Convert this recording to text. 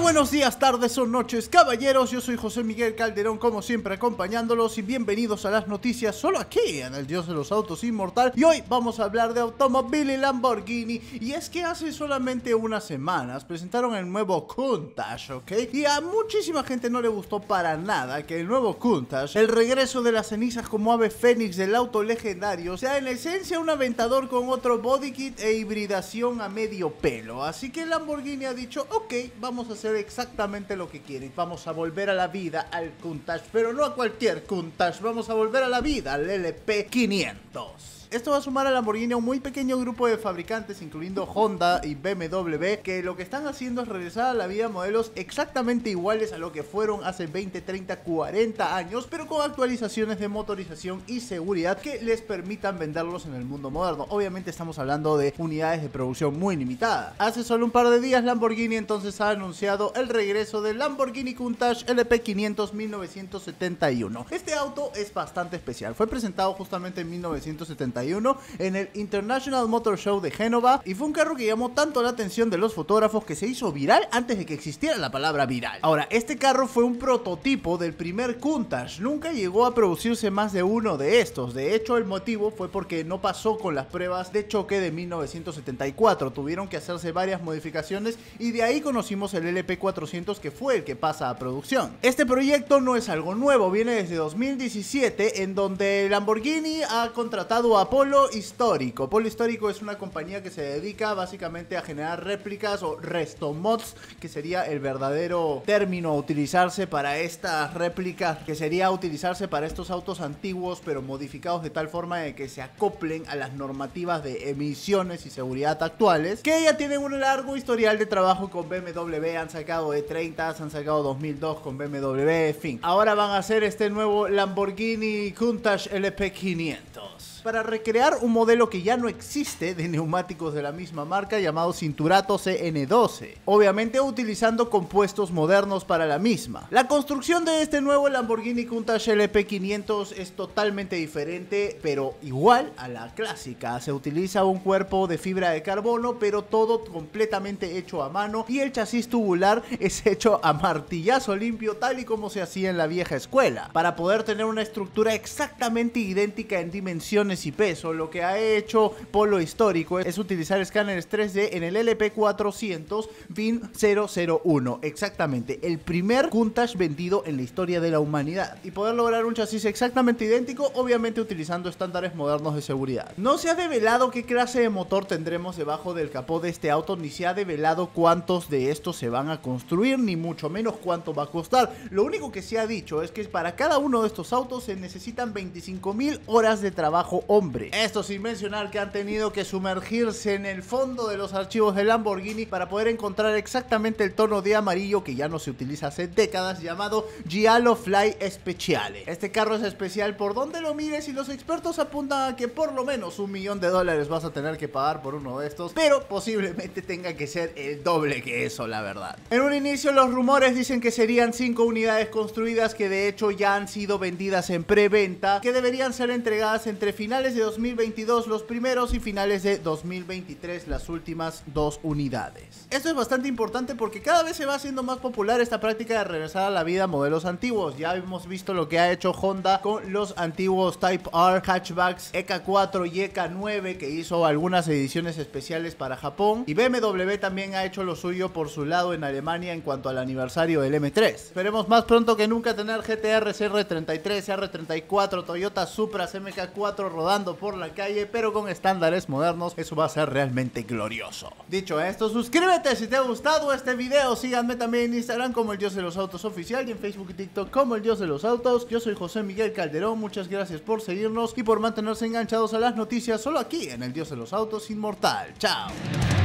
buenos días, tardes o noches, caballeros. Yo soy José Miguel Calderón, como siempre acompañándolos, y bienvenidos a las noticias solo aquí en El Dios de los Autos Inmortal. Y hoy vamos a hablar de automóvil y Lamborghini. Y es que hace solamente unas semanas presentaron el nuevo Countach, ¿ok? Y a muchísima gente no le gustó para nada que el nuevo Countach, el regreso de las cenizas como ave fénix del auto legendario, sea en esencia un Aventador con otro body kit e hibridación a medio pelo. Así que Lamborghini ha dicho, ok, vamos a hacer exactamente lo que quieren. Vamos a volver a la vida al Countach, pero no a cualquier Countach, vamos a volver a la vida al LP500. Esto va a sumar a Lamborghini a un muy pequeño grupo de fabricantes, incluyendo Honda y BMW, que lo que están haciendo es regresar a la vida modelos exactamente iguales a lo que fueron hace 20, 30, 40 años, pero con actualizaciones de motorización y seguridad que les permitan venderlos en el mundo moderno. Obviamente estamos hablando de unidades de producción muy limitadas. Hace solo un par de días Lamborghini entonces ha anunciado el regreso del Lamborghini Countach LP500 1971. Este auto es bastante especial. Fue presentado justamente en 1971 en el International Motor Show de Génova, y fue un carro que llamó tanto la atención de los fotógrafos que se hizo viral antes de que existiera la palabra viral. Ahora, este carro fue un prototipo del primer Countach. Nunca llegó a producirse más de uno de estos. De hecho, el motivo fue porque no pasó con las pruebas de choque de 1974. Tuvieron que hacerse varias modificaciones y de ahí conocimos el LP400, que fue el que pasa a producción. Este proyecto no es algo nuevo, viene desde 2017, en donde Lamborghini ha contratado a Polo Histórico. Polo Histórico es una compañía que se dedica básicamente a generar réplicas o restomods, que sería el verdadero término a utilizarse para estas réplicas, que sería utilizarse para estos autos antiguos pero modificados de tal forma de que se acoplen a las normativas de emisiones y seguridad actuales, que ya tienen un largo historial de trabajo con BMW. Han sacado E30, han sacado 2002 con BMW, en fin. Ahora van a hacer este nuevo Lamborghini Countach LP500 para recrear un modelo que ya no existe de neumáticos de la misma marca, llamado Cinturato CN12, obviamente utilizando compuestos modernos para la misma. La construcción de este nuevo Lamborghini Countach LP500 es totalmente diferente, pero igual a la clásica. Se utiliza un cuerpo de fibra de carbono, pero todo completamente hecho a mano, y el chasis tubular es hecho a martillazo limpio, tal y como se hacía en la vieja escuela. Para poder tener una estructura exactamente idéntica en dimensiones y peso, lo que ha hecho Polo Histórico es utilizar escáneres 3D en el LP400 VIN-001, exactamente el primer Countach vendido en la historia de la humanidad, y poder lograr un chasis exactamente idéntico, obviamente utilizando estándares modernos de seguridad. No se ha develado qué clase de motor tendremos debajo del capó de este auto, ni se ha develado cuántos de estos se van a construir, ni mucho menos cuánto va a costar. Lo único que se ha dicho es que para cada uno de estos autos se necesitan 25.000 horas de trabajo hombre. Esto sin mencionar que han tenido que sumergirse en el fondo de los archivos de Lamborghini para poder encontrar exactamente el tono de amarillo que ya no se utiliza hace décadas, llamado Giallo Fly Speciale. Este carro es especial por donde lo mires, y los expertos apuntan a que por lo menos $1 millón vas a tener que pagar por uno de estos, pero posiblemente tenga que ser el doble que eso, la verdad. En un inicio los rumores dicen que serían 5 unidades construidas, que de hecho ya han sido vendidas en preventa, que deberían ser entregadas entre finales de 2022 los primeros y finales de 2023 las últimas 2 unidades. Esto es bastante importante porque cada vez se va haciendo más popular esta práctica de regresar a la vida modelos antiguos. Ya hemos visto lo que ha hecho Honda con los antiguos Type R hatchbacks EK4 y EK9, que hizo algunas ediciones especiales para Japón, y BMW también ha hecho lo suyo por su lado en Alemania en cuanto al aniversario del M3. Esperemos más pronto que nunca tener GTR, CR33, CR34, Toyota Supra, MK4 rodando por la calle, pero con estándares modernos. Eso va a ser realmente glorioso. Dicho esto, suscríbete si te ha gustado este video. Síganme también en Instagram como El Dios de los Autos Oficial, y en Facebook y TikTok como El Dios de los Autos. Yo soy José Miguel Calderón, muchas gracias por seguirnos y por mantenerse enganchados a las noticias solo aquí en El Dios de los Autos Inmortal. Chao.